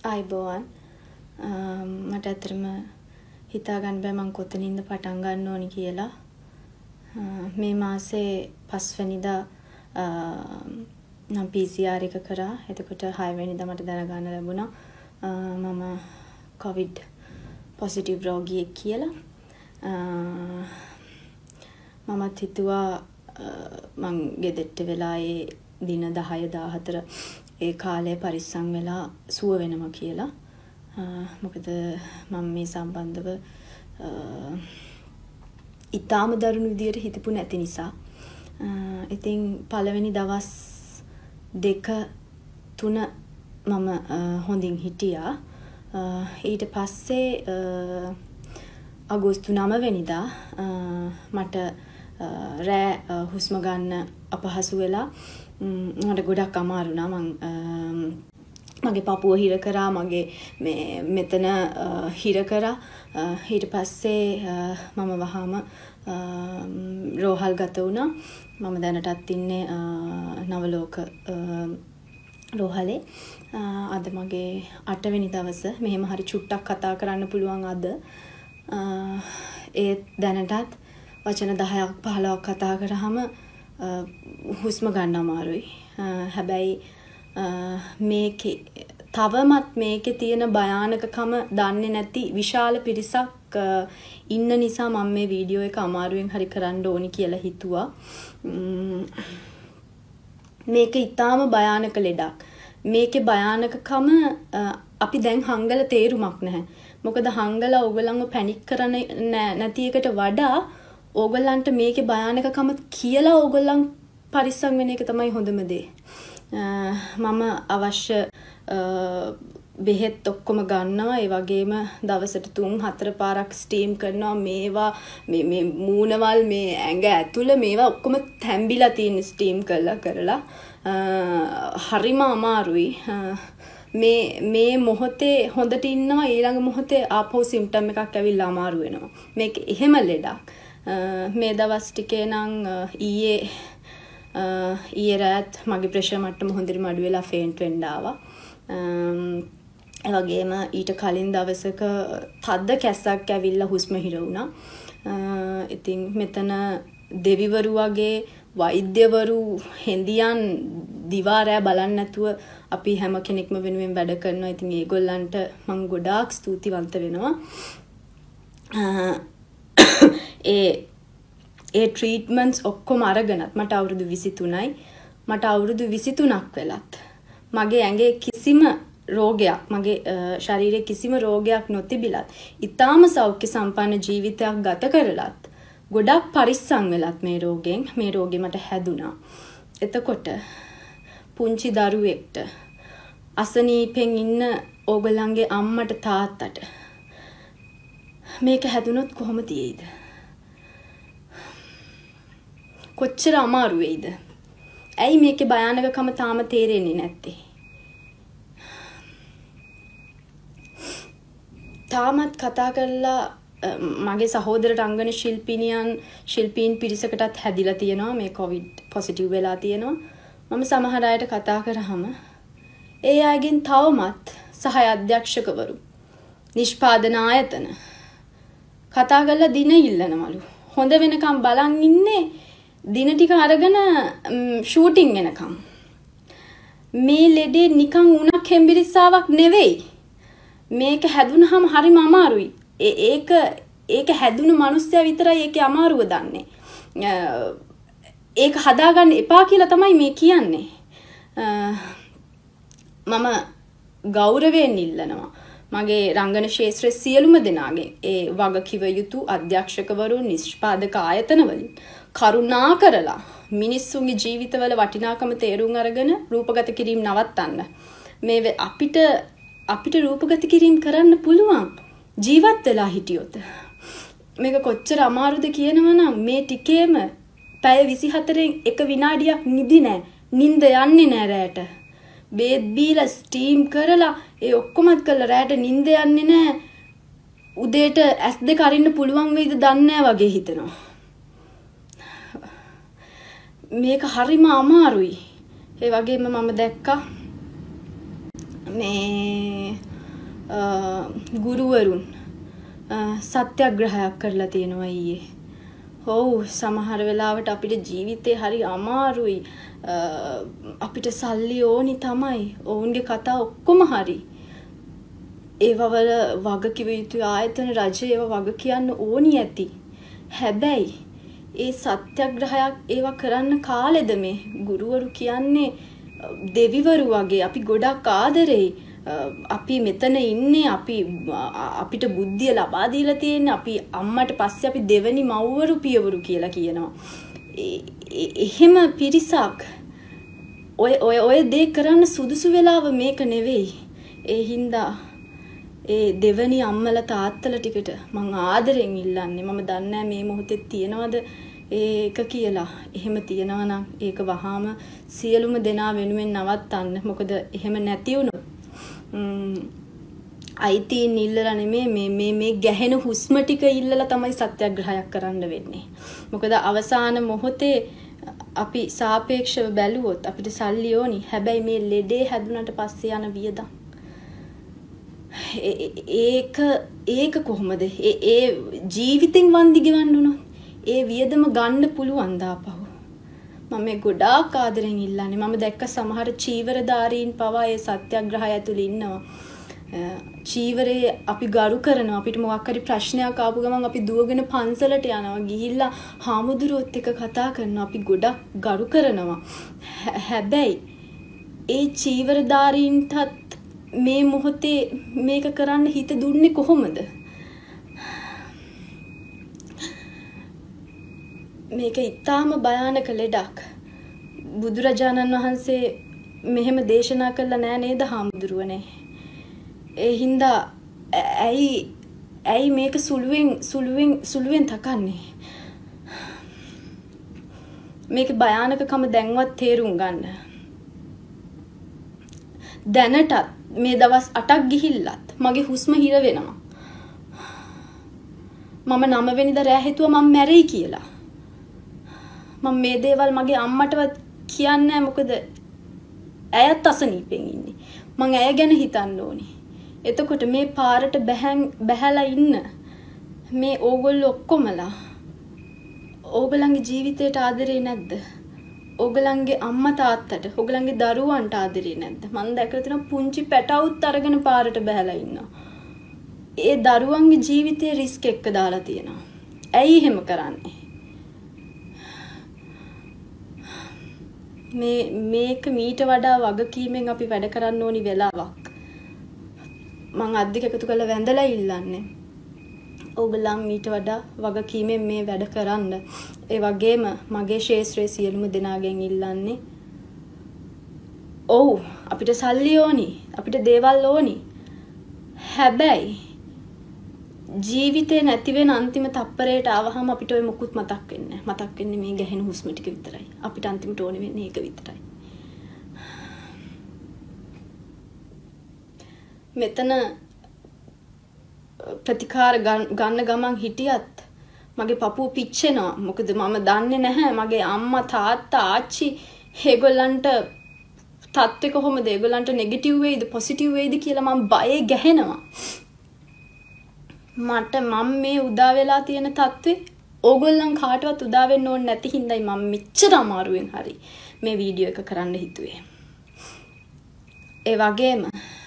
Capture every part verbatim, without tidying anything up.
ආයිබෝවන් මට ඇත්තටම හිතා ගන්න බෑ මම කොතනින්ද පටන් ගන්න ඕනි කියලා. මේ මාසේ පස් වෙනිදා නම් පී සී ආර් එක කරා. එතකොට හය වෙනිදා මට දැනගන්න ලැබුණා මම කොවිඩ් පොසිටිව් රෝගියෙක් කියලා. මමත් හිතුවා මං ගෙදරට වෙලා ඒ දින දහය දාහතර ඒ කාලේ පරිස්සම් වෙලා සුව වෙනවා කියලා. මොකද මම මේ සම්බන්ධව ඊටාම දරුණු විදියට හිතපු නැති නිසා. ඉතින් පළවෙනි දවස් දෙක තුන මම හොඳින් හිටියා. ඊට පස්සේ අගෝස්තු නව වෙනිදා මට රෑ හුස්ම ගන්න අපහසු වෙලා මට ගොඩක් අමාරු වුණා. මං මගේ පපුව හිර කරා, මගේ මේ මෙතන හිර කරා. ඊට පස්සේ මම වහාම රෝහල් ගත වුණා. මම දැනටත් ඉන්නේ නවලෝක රෝහලේ. අද මගේ අටවෙනි දවස. මෙහෙම හරි චුට්ටක් කතා කරන්න පුළුවන් අද. ඒත් දැනටත් වචන දහයක් පහළොවක් කතා කරාම හුස්ම ගන්න අමාරුයි. හැබැයි මේකේ තවමත් මේකේ තියෙන භයානකකම දන්නේ නැති විශාල පිරිසක් ඉන්න නිසා මම මේ වීඩියෝ එක අමාරුවෙන් හරි කරන්න ඕනි කියලා හිතුවා. මේක ඊටාම භයානක ලෙඩක්. මේකේ භයානකකම අපි දැන් හංගල තේරුමක් නැහැ. මොකද හංගල ඕගොල්ලන්ව පැනික් කරන්නේ නැති එකට වඩා ඕගොල්ලන්ට මේකේ භයානකකම කියලා ඕගොල්ලන් පරිස්සම් වෙන එක තමයි හොඳම දේ. මම අවශ්‍ය බෙහෙත් ඔක්කොම ගන්නවා. ඒ වගේම දවසට තුන් හතර පාරක් ස්ටීම් කරනවා. මේවා මේ මේ මූණවල් මේ ඇඟ ඇතුළ මේවා ඔක්කොම තැඹිලා තියෙන ස්ටීම් කරලා කරලා හරිම අමාරුයි. මේ මේ මොහොතේ හොඳට ඉන්නවා, ඊළඟ මොහොතේ ආපහු සිම්ප්ටම් එකක් ඇවිල්ලා අමාරු වෙනවා. මේක එහෙම ලෙඩක්. මේ දවස් ටිකේ නම් ඊයේ ඊයේ රාත් මගේ ප්‍රෙෂර් මට්ටම හොඳටම අඩු වෙලා ෆේන්ට් වෙන්න ආවා. ඒ වගේම ඊට කලින් දවසක තද්ද කැස්සක් ඇවිල්ලා හුස්ම හිර වුණා. ඉතින් මෙතන දෙවිවරු වගේ වෛද්‍යවරු හෙන්දියන් දිවා රෑ බලන්න නැතුව අපි හැම කෙනෙක්ම වෙනුවෙන් වැඩ කරනවා. ඉතින් ඒගොල්ලන්ට මම ගොඩාක් ස්තුතිවන්ත වෙනවා. ඒ ඒ ට්‍රීට්මන්ට්ස් ඔක්කොම අරගෙනත් මට අවුරුදු විසි තුනයි. මට අවුරුදු විසි තුනක් වෙලත් මගේ ඇඟේ කිසිම රෝගයක්, මගේ ශරීරයේ කිසිම රෝගයක් නොතිබිලත්, ඊටාම සෞඛ්‍ය සම්පන්න ජීවිතයක් ගත කරලත්, ගොඩක් පරිස්සම් වෙලත් මේ රෝගෙන් මේ රෝගේ මට හැදුනා. එතකොට පුංචි දරුවෙක්ට අසනීපෙන් ඉන්න ඕගොල්ලන්ගේ අම්මට තාත්තට මේක හැදුනොත් කොහොම තියෙයිද? කොච්චර අමාරු වෙයිද? ඇයි මේකේ භයානකකම තාම තේරෙන්නේ නැත්තේ? තාමත් කතා කරලා මගේ සහෝදර රංගන ශිල්පිනියන් ශිල්පීන් පිරිසකටත් හැදිලා තියෙනවා මේ කොවිඩ් පොසිටිව් වෙලා තියෙනවා. මම සමහර අයට කතා කරාම ඒ අයගෙන් තවමත් සහාය අධ්‍යක්ෂකවරු, නිෂ්පාදන ආයතන කතා කරලා දින ඉල්ලනවලු. හොඳ වෙනකම් බලන් ඉන්නේ දින ටික අරගෙන ෂූටින් වෙනකම්. මේ ලෙඩේ නිකන් උණක් හෙම්බිරිස්සාවක් නෙවෙයි. මේක හැදුනහම හරිම අමාරුයි. ඒක ඒක හැදුණු මිනිස්සයා විතරයි ඒකේ අමාරුව දන්නේ. ඒක හදාගන්න එපා කියලා තමයි මේ කියන්නේ. මම ගෞරවයෙන් ඉල්ලනවා මගේ රංගන ශාස්ත්‍රයේ සියලුම දෙනාගෙන්, ඒ වගකිව යුතු අධ්‍යක්ෂකවරු, නිෂ්පාදක ආයතන වලින් කරුණා කරලා මිනිස්සුන්ගේ ජීවිතවල වටිනාකම තේරුම් අරගෙන රූපගත කිරීම නවත්තන්න. මේ අපිට අපිට රූපගත කිරීම කරන්න පුළුවන් ජීවත් වෙලා හිටියොත්. මේක කොච්චර අමාරුද කියනවනම් මේ ටිකේම පැය විසිහතරෙන් එක විනාඩියක් නිදි නැහැ. නිින්ද යන්නේ නැහැ රැට. බේත් බීලා ස්ටීම් කරලා ඒ ඔක්කොමත් කරලා රැට නිින්ද යන්නේ නැහැ. උදේට ඇස් දෙක අරින්න පුළුවන් වෙයිද දන්නේ නැහැ වගේ හිතෙනවා. මේක හරිම අමාරුයි. ඒ වගේම මම දැක්කා මේ ගුරුවරුන් සත්‍යග්‍රහයක් කරලා තියෙනවා ඊයේ. ඔව් සමහර වෙලාවට අපිට ජීවිතේ හරි අමාරුයි. අපිට සල්ලි ඕනි තමයි. ඔවුන්ගේ කතා ඔක්කොම හරි. ඒවවල වග කිව යුතු ආයතන රජය ඒව වග කියන්න ඕනි ඇති. හැබැයි ඒ සත්‍යග්‍රහයක් ඒව කරන්න කාලෙද මේ ගුරුවරු කියන්නේ දෙවිවරු වගේ අපි ගොඩක් ආදරෙයි. අපි මෙතන ඉන්නේ අපි අපිට බුද්ධිය ලබා දීලා තියෙන්නේ අපි අම්මට පස්සේ අපි දෙවෙනි මව්වරු පියවරු කියලා කියනවා. එහෙම පිරිසක් ඔය ඔය ඔය දේ කරන්න සුදුසු වෙලාව මේක නෙවෙයි. ඒ හින්දා ඒ දෙවෙනි අම්මලා තාත්තලා ටිකට මං ආදරෙන් ඉල්ලන්නේ. මම දන්නේ මේ මොහොතේ තියනවද ඒක කියලා. එහෙම තියනවා නම් ඒක වහාම සියලුම දෙනා වෙනුවෙන් නවත්තන්න. මොකද එහෙම නැති වුණොත් අයිතීන් ඉල්ලලා නෙමෙයි මේ මේ මේ ගැහෙන හුස්ම ටික ඉල්ලලා තමයි සත්‍යග්‍රහයක් කරන්න වෙන්නේ. මොකද අවසාන මොහොතේ අපි සාපේක්ෂව බැලුවොත් අපිට සල්ලි ඕනි. හැබැයි මේ ලෙඩේ හැදුනට පස්සේ යන වියදම් ඒක ඒක කොහොමද? ඒ ඒ ජීවිතෙන් වන්දි ගෙවන්න උනොත් ඒ වියදම ගන්න පුළුවන් දාපහු. මම මේ ගොඩාක් ආදරෙන් ඉල්ලන්නේ. මම දැක්ක සමහර චීවරධාරීන් පවා ඒ සත්‍යග්‍රහය ඇතුළේ ඉන්නවා. චීවරේ අපි ගරු කරනවා. අපිට මොකක් හරි ප්‍රශ්නයක් ආපු ගමන් අපි දුවගෙන පන්සලට යනවා. ගිහිල්ලා හාමුදුරුවොත් එක්ක කතා කරනවා. අපි ගොඩක් ගරු කරනවා. හැබැයි ඒ චීවරධාරීන්ටත් මේ මොහොතේ මේක කරන්න හිත දුන්නේ කොහොමද? මේක ඊටාම භයානක ලෙඩක්. බුදුරජාණන් වහන්සේ මෙහෙම දේශනා කළා නෑ නේද හාමුදුරුවනේ? ඒ හින්දා ඇයි ඇයි මේක සුළුවෙන් සුළුවෙන් සුළුවෙන් තකන්නේ? මේක භයානකකම දැන්වත් තේරුම් ගන්න. දැනටත් මේ දවස් අටක් ගිහිල්ලත් මගේ හුස්ම හිර වෙනවා. මම නව වෙනිදා රෑ හිතුවා මම මැරෙයි කියලා. මම මේ දේවල් මගේ අම්මටවත් කියන්නේ නැහැ. මොකද ඇයත් අසනීපෙන් ඉන්නේ. මම ඇය ගැන හිතන්න ඕනි. එතකොට මේ පාරට බැහැන් බැහැලා ඉන්න මේ ඕගොල්ලෝ ඔක්කොමලා ඕගලන්ගේ ජීවිතයට ආදරේ නැද්ද? ඕගලන්ගේ අම්මා තාත්තට, ඕගලන්ගේ දරුවන්ට ආදරේ නැද්ද? මම දැකලා තියෙනවා පුංචි පැටවුත් අරගෙන පාරට බැහැලා ඉන්නවා. ඒ දරුවන්ගේ ජීවිතේ රිස්ක් එක්ක දාලා තියෙනවා. ඇයි එහෙම කරන්නේ? මේ මේක මීට වඩා වගකීමෙන් අපි වැඩ කරන්න ඕනි වෙලාවක්. මම අද්දික එකතු කරලා වැඳලා ඉල්ලන්නේ. ඕගොල්ලන් මීට වඩා වගකීමෙන් මේ වැඩ කරන්න. ඒ වගේම මගේ ශේෂ්ත්‍රයේ සියලුම දෙනාගෙන් ඉල්ලන්නේ. ඔව් අපිට සල්ලි ඕනි. අපිට දේවල් ඕනි. හැබැයි ජීවිතේ නැති වෙන අන්තිම තප්පරයට ආවහම අපිට ඔය මුකුත් මතක් වෙන්නේ නැහැ. මතක් වෙන්නේ මේ ගැහෙන හුස්ම ටික විතරයි. අපිට අන්තිමට ඕනේ වෙන්නේ ඒක විතරයි. මෙතන ප්‍රතිකාර ගන්න ගමන් හිටියත් මගේ පපුව පිච්චෙනවා. මොකද මම දන්නේ නැහැ මගේ අම්මා තාත්තා ආච්චි ඒගොල්ලන්ට තත්ත්වය කොහොමද? ඒගොල්ලන්ට නෙගටිව් වෙයිද පොසිටිව් වෙයිද කියලා මම බයේ ගැහෙනවා. මට මම මේ උදා වෙලා තියෙන තත්ත්වේ ඕගොල්ලන් කාටවත් උදා වෙන්න ඕනේ නැති හින්දායි මම මෙච්චර අමාරුවෙන් හරි මේ වීඩියෝ එක කරන්න හිතුවේ. ඒ වගේම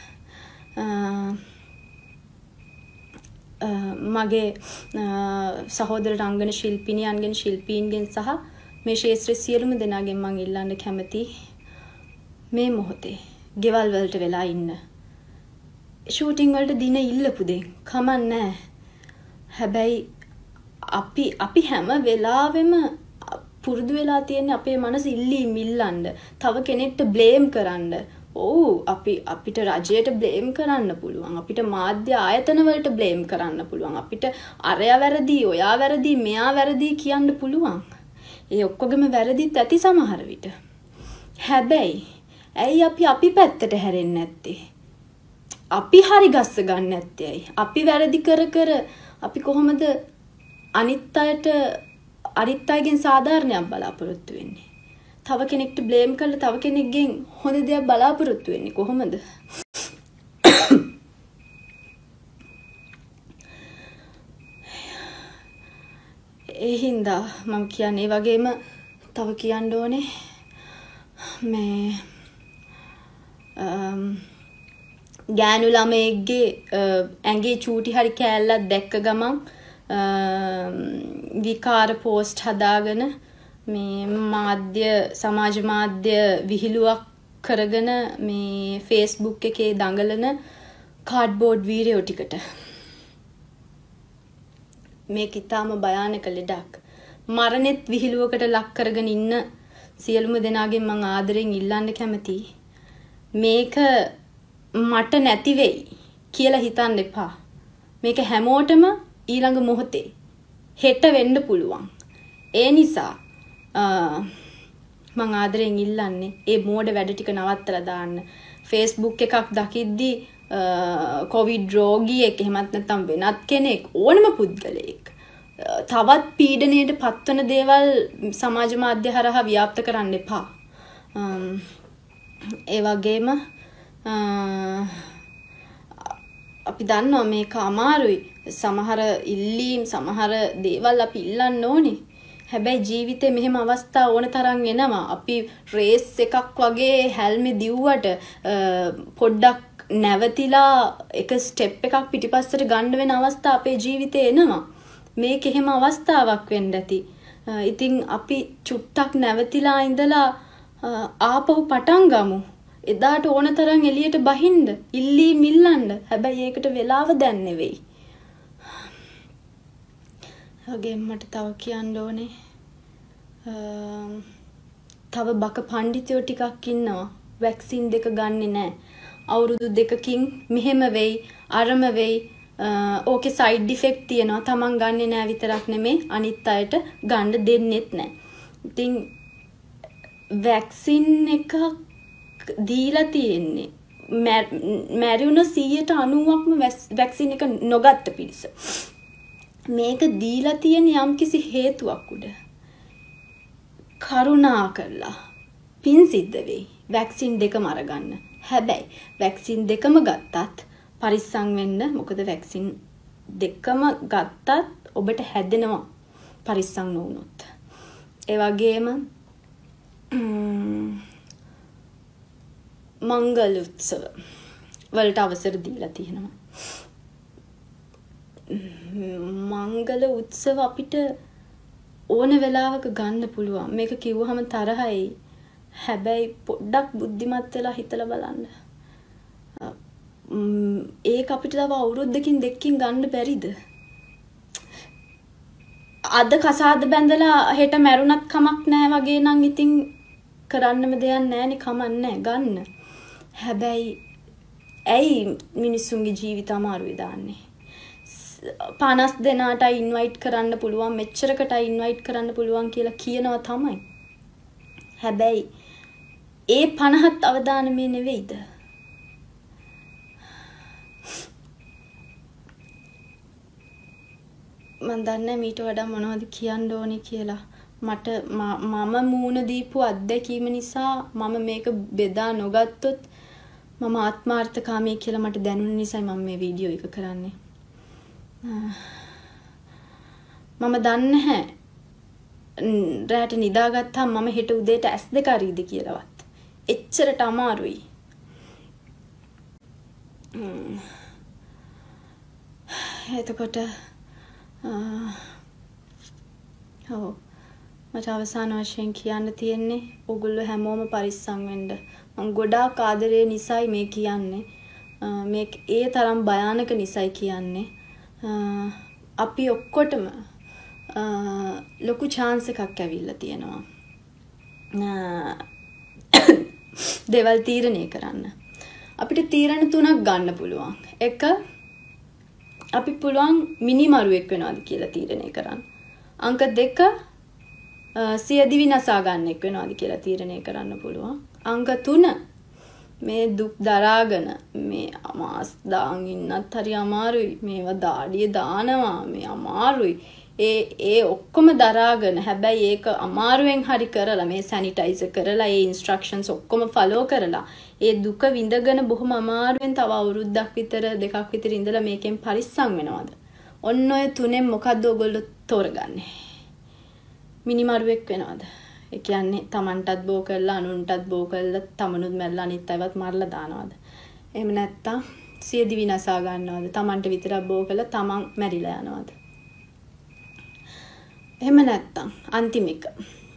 මගේ සහෝදර රංගන ශිල්පිනියන්ගෙන් ශිල්පීන්ගෙන් සහ මේ ශාස්ත්‍රීය සියලුම දෙනාගෙන් මම ඉල්ලන්න කැමති මේ මොහොතේ ගෙවල් වලට වෙලා ඉන්න. ෂූටින් වලට දින ඉල්ලපු දෙන් කමන්නේ. හැබැයි අපි අපි හැම වෙලාවෙම පුරුදු වෙලා තියෙන අපේ මනස ඉල්ලීම් ඉල්ලන්න, තව කෙනෙක්ට බ්ලේම් කරන්න. ඔව් අපි අපිට රජයට බ්ලේම් කරන්න පුළුවන්. අපිට මාධ්‍ය ආයතන වලට බ්ලේම් කරන්න පුළුවන්. අපිට අරයා වැරදි, ඔයා වැරදි, මෙයා වැරදි කියන්න පුළුවන්. ඒ ඔක්කොගෙම වැරදිත් ඇති සමහර විට. හැබැයි ඇයි අපි අපි පැත්තට හැරෙන්නේ නැත්තේ? අපි හරි ගස්ස ගන්න නැත්තේ ඇයි? අපි වැරදි කර කර අපි කොහොමද අනිත් අයට අනිත් අයගෙන් සාධාරණයක් බලාපොරොත්තු වෙන්නේ? තව කෙනෙක්ට බ්ලේම් කරලා තව කෙනෙක්ගෙන් හොඳ දෙයක් බලාපොරොත්තු වෙන්නේ කොහොමද? ඒ හින්දා මම කියන්නේ වගේම තව කියන්න ඕනේ මේ ගෑනු ළමයෙක්ගේ ඇඟේ චූටි හරි කෑල්ලක් දැක්ක ගමන් විකාර පෝස්ට් හදාගෙන මේ මාධ්‍ය සමාජ මාධ්‍ය විහිළුවක් කරගෙන මේ Facebook එකේ දඟලන කාඩ්බෝඩ් වීරයෝ ටිකට මේක ඉතාම භයානක ලෙඩක්. මරණෙත් විහිළුවකට ලක් කරගෙන ඉන්න සියලුම දෙනාගෙන් මම ආදරෙන් ඉල්ලන්න කැමතියි. මේක මට නැති වෙයි කියලා හිතන්න එපා. මේක හැමෝටම ඊළඟ මොහොතේ හෙට වෙන්න පුළුවන්. ඒ නිසා මම ආදරෙන් ඉල්ලන්නේ ඒ මෝඩ වැඩ ටික නවත්තලා දාන්න. Facebook එකක් දකිද්දි කොවිඩ් රෝගියෙක් එහෙමත් නැත්නම් වෙනත් කෙනෙක් ඕනම පුද්ගලයෙක් තවත් පීඩනයට පත්වන දේවල් සමාජ මාධ්‍ය හරහා ව්‍යාප්ත කරන්න එපා. ඒ වගේම අපි දන්නවා මේක අමාරුයි. සමහර ඉල්ලීම් සමහර දේවල් අපි ඉල්ලන්න ඕනේ. හැබැයි ජීවිතේ මෙහෙම අවස්ථා ඕන තරම් එනවා. අපි රේස් එකක් වගේ හැල්මේ දිව්වට පොඩ්ඩක් නැවතිලා එක ස්ටෙප් එකක් පිටිපස්සට ගන්න වෙන අවස්ථා අපේ ජීවිතේ එනවා. මේක එහෙම අවස්ථාවක් වෙන්න ඇති. ඉතින් අපි චුට්ටක් නැවතිලා ඉඳලා ආපහු පටන් ගමු. එදාට ඕන තරම් එළියට බහින්න, ඉල්ලී මිල්ලන්න. හැබැයි ඒකට වෙලාව දැන් නෙවෙයි. වගේම මට තව කියන්න ඕනේ තව බක පඬිතුයෝ ටිකක් ඉන්නවා වැක්සින් දෙක ගන්නෙ නැහැ. අවුරුදු දෙකකින් මෙහෙම වෙයි අරම වෙයි ඕකේ සයිඩ් ඉෆෙක්ට් තියෙනවා. තමන් ගන්නෙ නැහැ විතරක් නෙමෙයි අනිත් අයට ගන්න දෙන්නෙත් නැහැ. ඉතින් වැක්සින් එකක් දීලා තියෙන්නේ මැරුණ සීයට අනූවක්ම වැක්සින් එක නොගත්ත පිරිස. මේක දීලා තියෙන යම්කිසි හේතුවක් උඩ කරුණා කරලා පින් සිද්ධ වෙයි වැක්සින් දෙකම අරගන්න. හැබැයි වැක්සින් දෙකම ගත්තත් පරිස්සම් වෙන්න. මොකද වැක්සින් දෙකම ගත්තත් ඔබට හැදෙනවා පරිස්සම් නොවුනොත්. ඒ වගේම මංගල උත්සව වලට අවසර දීලා තියෙනවා. මංගල උත්සව අපිට ඕන වෙලාවක ගන්න පුළුවන්. මේක කිව්වහම තරහයි. හැබැයි පොඩ්ඩක් බුද්ධිමත් වෙලා හිතලා බලන්න. ඒක අපිට තව අවුරුද්දකින් දෙකකින් ගන්න බැරිද? අද කසාද බැඳලා හෙට මැරුණත් කමක් නැහැ වගේ නම් ඉතින් කරන්නම දෙයක් නැහැනේ. කමන්නේ ගන්න. හැබැයි ඇයි මිනිස්සුන්ගේ ජීවිත අමාරුවේ දාන්නේ? පනස් දෙනාට ඉන්වයිට් කරන්න පුළුවන් මෙච්චරකට ඉන්වයිට් කරන්න පුළුවන් කියලා කියනවා තමයි. හැබැයි ඒ පනහත් අවදානමේ නෙවෙයිද? මම දන්නේ මීට වඩා මොනවද කියන්න ඕනේ කියලා. මට මම මූණ දීපු අත්දැකීම නිසා මම මේක බෙදා නොගත්තොත් මම ආත්මාර්ථකාමී කියලා මට දැනුන නිසා මම මේ වීඩියෝ එක කරන්නේ. මම දන්නේ නැහැ රැට නිදාගත්තාම මම හෙට උදේට ඇස් දෙක අරීද කියලාවත්. එච්චරට අමාරුයි. එතකොට ඔව් මට අවසාන වශයෙන් කියන්න තියෙන්නේ ඔයගොල්ලෝ හැමෝම පරිස්සම් වෙන්න. මම ගොඩාක් ආදරේ නිසායි මේ කියන්නේ. මේක ඒ තරම් භයානක නිසායි කියන්නේ. අපි ඔක්කොටම ලොකු chance එකක් ඇවිල්ලා තියෙනවා. දේවල් තීරණය කරන්න. අපිට තීරණ තුනක් ගන්න පුළුවන්. එක අපි පුළුවන් මිනිමරුවෙක් වෙනවද කියලා තීරණය කරන්න. අංක දෙක සියදිවි නසා ගන්නෙක් වෙනවද කියලා තීරණය කරන්න පුළුවන්. අංක තුන මේ දුක් දරාගෙන මේ මාස් දාන් ඉන්නත් හරි අමාරුයි. මේවා දාඩිය දානවා මේ අමාරුයි. ඒ ඒ ඔක්කොම දරාගෙන හැබැයි ඒක අමාරුවෙන් හරි කරලා මේ සැනිටයිසර් කරලා ඒ ඉන්ස්ට්‍රක්ෂන්ස් ඔක්කොම ෆලෝ කරලා ඒ දුක විඳගෙන බොහොම අමාරුවෙන් තව අවුරුද්දක් විතර දෙකක් විතර ඉඳලා මේකෙන් පරිස්සම් වෙනවද? ඔන්න ඔය තුනෙන් මොකද්ද ඔයගොල්ලෝ තෝරගන්නේ? මිනිමරුවෙක් වෙනවද? ඒ කියන්නේ Tamanටත් බෝ කරලා අනුන්ටත් බෝ කරලා තමනුත් මැරලා අනිත් අයවත් මරලා දානවද? එහෙම නැත්තම් සිය දිවි නසා ගන්නවද? Tamanට විතරක් බෝ කරලා Taman මැරිලා යනවද? එහෙම නැත්තම් අන්තිම එක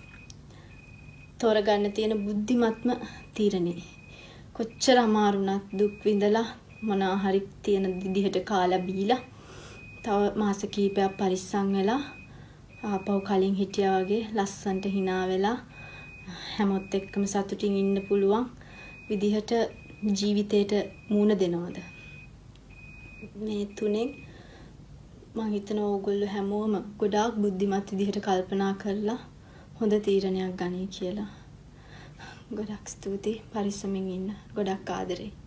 තෝරගන්න තියෙන බුද්ධිමත්ම තීරණේ කොච්චර අමාරුණත් දුක් විඳලා මොනවා හරි තියෙන විදිහට කාලා බීලා තව මාස කීපයක් පරිස්සම් වෙලා ආපහු කලින් හිටියා වගේ ලස්සන්ට hina වෙලා හැමොත් එක්කම සතුටින් ඉන්න පුළුවන් විදිහට ජීවිතේට මූණ දෙනවද? මේ තුනෙන් මම හිතනවා ඕගොල්ලෝ හැමෝම ගොඩාක් බුද්ධිමත් විදිහට කල්පනා කරලා හොඳ තීරණයක් ගනී කියලා. ගොඩක් ස්තුතියි. පරිස්සමින් ඉන්න. ගොඩක් ආදරේ.